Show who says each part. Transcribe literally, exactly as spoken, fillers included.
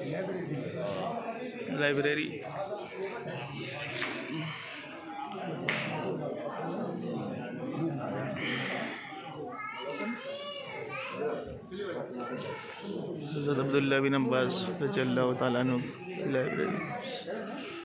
Speaker 1: Library हज़रत अब्दुल्लाह बिन अब्बास रज़ियल्लाहु तआला अन्हु की लाइब्रेरी।